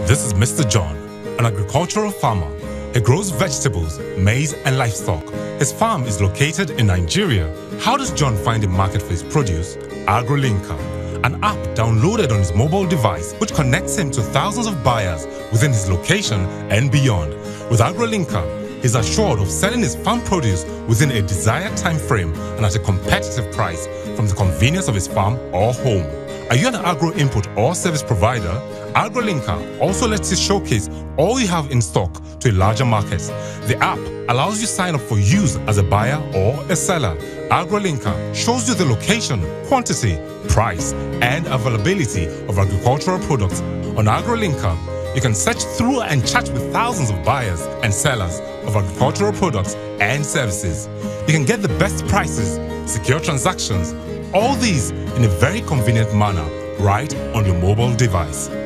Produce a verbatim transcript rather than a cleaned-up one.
This is Mister John, an agricultural farmer. He grows vegetables, maize and livestock. His farm is located in Nigeria. How does John find a market for his produce? AgroLinker, an app downloaded on his mobile device which connects him to thousands of buyers within his location and beyond. With AgroLinker, he's assured of selling his farm produce within a desired time frame and at a competitive price from the convenience of his farm or home. Are you an agro input or service provider? AgroLinker also lets you showcase all you have in stock to a larger market. The app allows you to sign up for use as a buyer or a seller. AgroLinker shows you the location, quantity, price, and availability of agricultural products. On AgroLinker, you can search through and chat with thousands of buyers and sellers of agricultural products and services. You can get the best prices, secure transactions, all these in a very convenient manner right on your mobile device.